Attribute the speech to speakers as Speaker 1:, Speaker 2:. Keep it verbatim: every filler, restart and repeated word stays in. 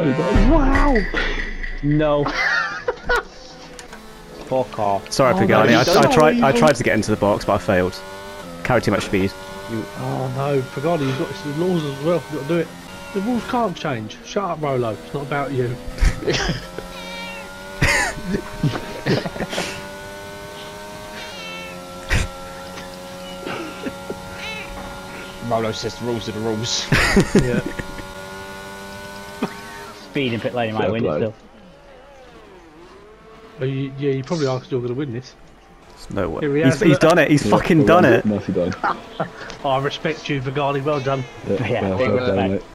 Speaker 1: got it, got it.
Speaker 2: Wow! No. Fuck off.
Speaker 3: Sorry,
Speaker 2: oh,
Speaker 3: Pagani.
Speaker 2: No,
Speaker 3: I,
Speaker 2: so
Speaker 3: I tried.
Speaker 2: evil.
Speaker 3: I tried to get into the box, but I failed. Carried too much speed.
Speaker 2: You, oh no, Pagani, you've got it's the laws as well. You've got to do it. The rules can't change. Shut up, Rolo. It's not about you.
Speaker 4: Rolo says the rules are the rules.
Speaker 2: Yeah.
Speaker 5: Speed in pit lane, you might win it still.
Speaker 2: Well, you, yeah, you probably are still going to win this.
Speaker 3: No way.
Speaker 2: Here he
Speaker 3: He's,
Speaker 2: has,
Speaker 3: he's done it. He's
Speaker 1: Yeah,
Speaker 3: fucking
Speaker 1: well
Speaker 3: done
Speaker 1: done.
Speaker 3: it.
Speaker 1: Nicely done.
Speaker 2: Oh, I respect you, Pagani. Well done.
Speaker 1: Yeah,
Speaker 5: Yeah,
Speaker 1: well,
Speaker 5: big
Speaker 1: well done,
Speaker 5: respect.
Speaker 1: mate.